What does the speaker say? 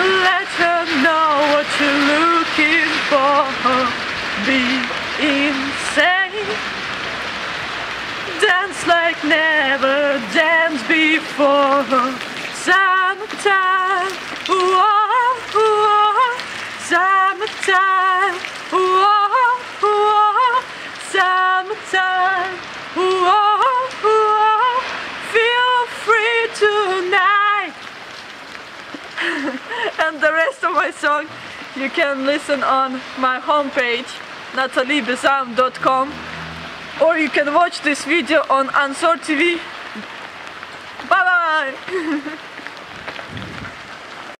Let her know what you're looking for. Be insane. Dance like never danced before. Summertime, whoa, whoa. Summertime, whoa, whoa. Summertime, whoa, whoa. Feel free tonight. And the rest of my song you can listen on my homepage nataliebesam.com, or you can watch this video on Ansor TV. Bye bye.